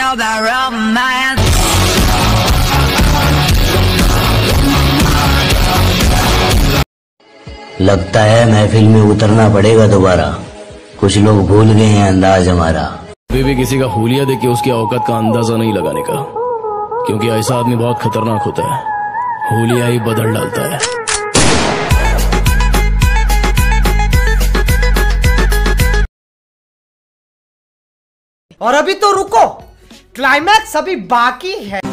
about romance. लगता है महफिल में उतरना पड़ेगा दोबारा, कुछ लोग भूल गए हैं अंदाज हमारा। अभी भी किसी का हुलिया देख के उसकी औकात का अंदाजा नहीं लगाने का, क्योंकि ऐसा आदमी बहुत खतरनाक होता है, हुलिया ही बदल डालता है। और अभी तो रुको, क्लाइमैक्स अभी बाकी है।